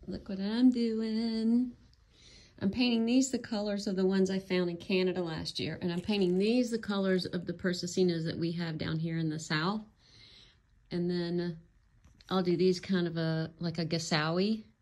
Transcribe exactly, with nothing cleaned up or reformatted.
look what I'm doing. I'm painting these the colors of the ones I found in Canada last year, and I'm painting these the colors of the Persicinas that we have down here in the south. And then I'll do these kind of a like a Gasawi